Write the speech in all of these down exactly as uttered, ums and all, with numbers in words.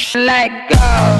Let go.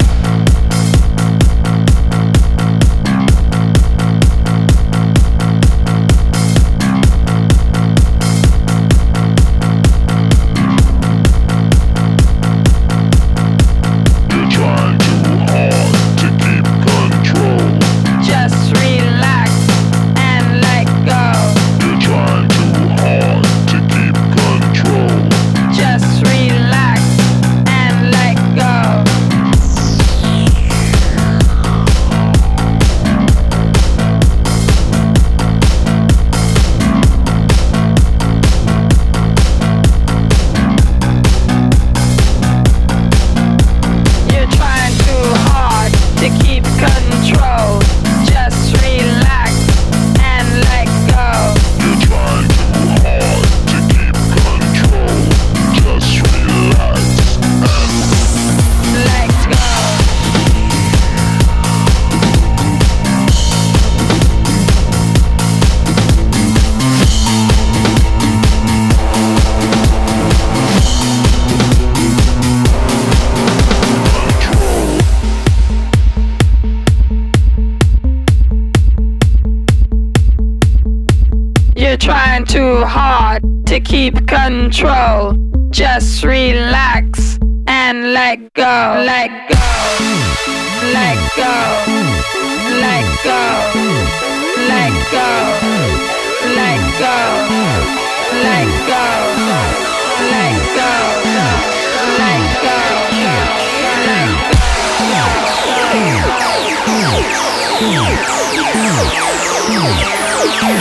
You're trying too hard to keep control. Just relax and let go. Let go. Let go. Let go. Let go. Let go. Let go. Let go. Let go.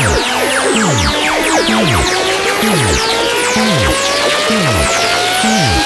Let go.